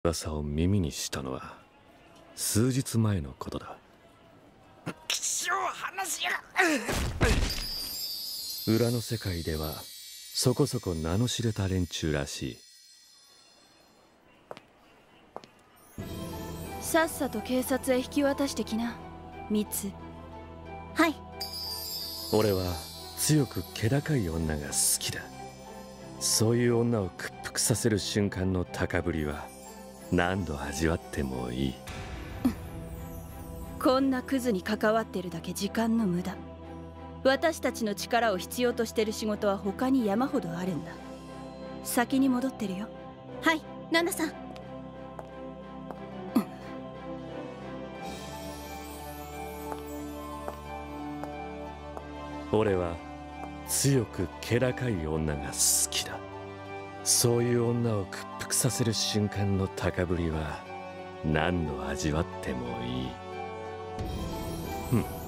噂を耳にしたのは数日前のことだ。 気象話が裏の世界ではそこそこ名の知れた連中らしい。 さっさと警察へ引き渡してきな、ミツ。 はい。 俺は強く気高い女が好きだ。そういう女を屈服させる瞬間の高ぶりは何度味わってもいい。 こんなクズに関わってるだけ時間の無駄。私たちの力を必要としてる仕事は他に山ほどあるんだ。先に戻ってるよ。 はい、ナナさん。 俺は強く気高い女が好きだ。そういう女を屈服させる瞬間の高ぶりは何度味わってもいい。